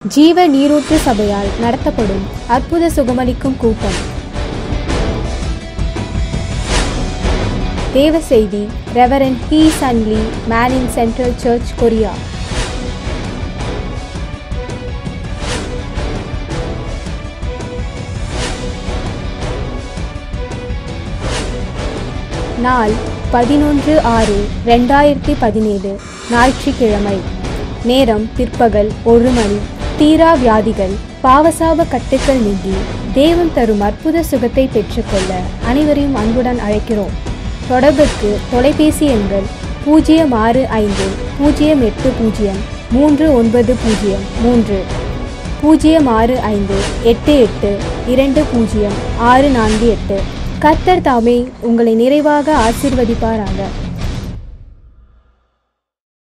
ஜீவ நீரூற்று சபையால் நடத்தப்படும் அற்புத சுகமளிக்கும் கூட்டம். தேவ செய்தி reverend Hee Sun Lee, Manmin Central Church, Korea. நாள் 11/6/2017 ஞாயிற்றுக்கிழமை. நேரம் பிற்பகல் 1 மணி. தீரா வியாதிகள், பாவசாப கட்டுக்கள் நீங்கி தேவன் தரும் அற்புத சுகத்தை பெற்றுக்கொள்ள அனைவரையும் அன்புடன் அழைக்கிறோம். தொடர்புக்கு தொலைபேசி எண்கள் 065-080-390-3 065-88-20-648. கர்த்தர் தாமே உங்களை நிறைவாக ஆசீர்வதிப்பாராக.